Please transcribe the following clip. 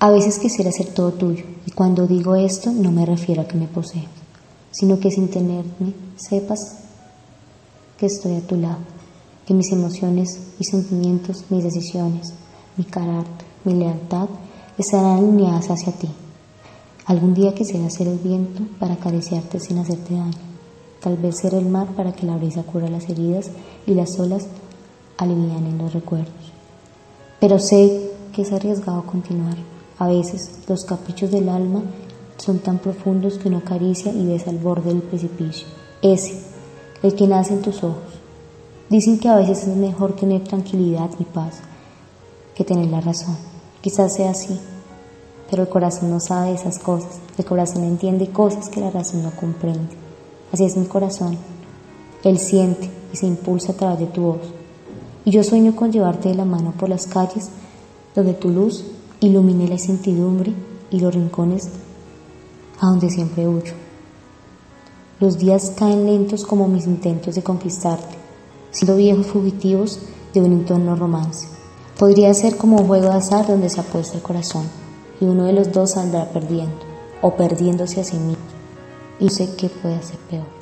A veces quisiera ser todo tuyo, y cuando digo esto no me refiero a que me poseas, sino que sin tenerme sepas que estoy a tu lado, que mis emociones, mis sentimientos, mis decisiones, mi carácter, mi lealtad estarán alineadas hacia ti. Algún día quisiera ser el viento para acariciarte sin hacerte daño, tal vez ser el mar para que la brisa cubra las heridas y las olas alivianen los recuerdos. Pero sé que es arriesgado continuar. A veces los caprichos del alma son tan profundos que uno acaricia y besa al borde del precipicio. Ese, el que nace en tus ojos. Dicen que a veces es mejor tener tranquilidad y paz que tener la razón. Quizás sea así, pero el corazón no sabe esas cosas. El corazón entiende cosas que la razón no comprende. Así es mi corazón. Él siente y se impulsa a través de tu voz. Y yo sueño con llevarte de la mano por las calles donde tu luz ilumine la incertidumbre y los rincones a donde siempre huyo. Los días caen lentos como mis intentos de conquistarte, siendo viejos fugitivos de un entorno romance. Podría ser como un juego de azar donde se apuesta el corazón y uno de los dos saldrá perdiendo o perdiéndose a sí mismo. Y sé que puede ser peor.